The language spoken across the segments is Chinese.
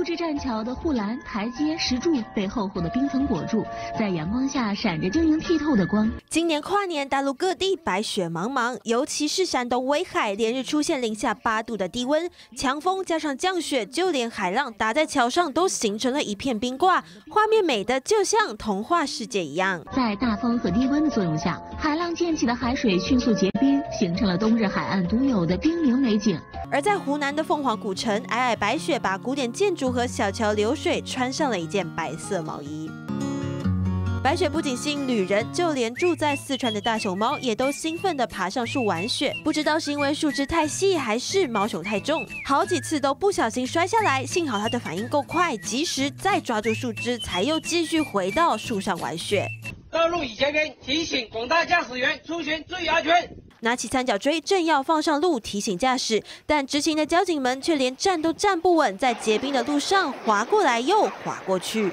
木质栈桥的护栏、台阶、石柱被厚厚的冰层裹住，在阳光下闪着晶莹剔透的光。 今年跨年，大陆各地白雪茫茫，尤其是山东威海，连日出现零下8度的低温，强风加上降雪，就连海浪打在桥上都形成了一片冰挂，画面美的就像童话世界一样。 在大风和低温的作用下，海浪溅起的海水迅速结冰，形成了冬日海岸独有的冰凝美景。 而在湖南的凤凰古城，皑皑白雪把古典建筑和小桥流水穿上了一件白色毛衣。白雪不仅吸引旅人，就连住在四川的大熊猫也都兴奋地爬上树玩雪。不知道是因为树枝太细，还是毛熊太重，好几次都不小心摔下来。幸好它的反应够快，及时再抓住树枝，才又继续回到树上玩雪。 道路已结冰，提醒广大驾驶员出行注意安全。 拿起三角锥，正要放上路提醒驾驶，但执勤的交警们却连站都站不稳，在结冰的路上滑过来又滑过去。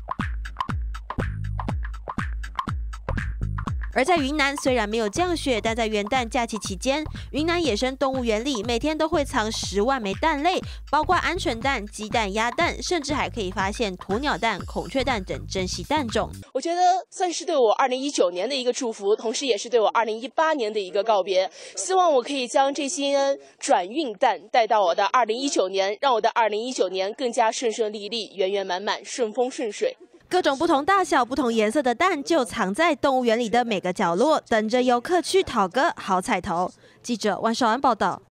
而在云南，虽然没有降雪，但在元旦假期期间，云南野生动物园里每天都会藏10万枚蛋类，包括鹌鹑蛋、鸡蛋、鸭蛋，甚至还可以发现鸵鸟蛋、孔雀蛋等珍稀蛋种。 我觉得算是对我2019年的一个祝福，同时也是对我2018年的一个告别。希望我可以将这些转运蛋带到我的2019年，让我的2019年更加顺顺利利、圆圆满满、顺风顺水。 各种不同大小、不同颜色的蛋就藏在动物园里的每个角落，等着游客去讨个好彩头。记者万绍安报道。